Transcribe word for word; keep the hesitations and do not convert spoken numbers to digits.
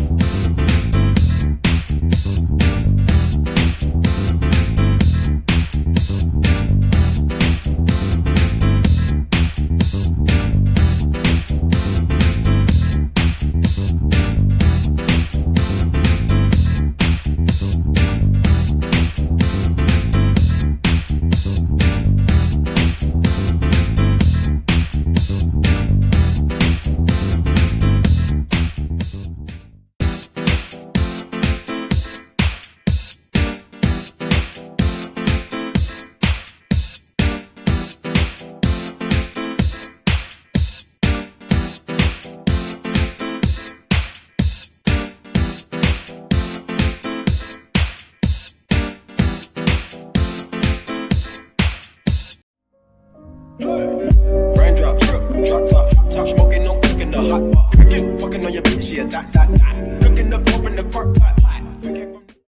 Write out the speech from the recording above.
Raindrop, drip, drop top, top smoking, no cooking the hot pot. Fucking on your bitch, yeah, that, that, that. Cooking up, open the park, pot, pot.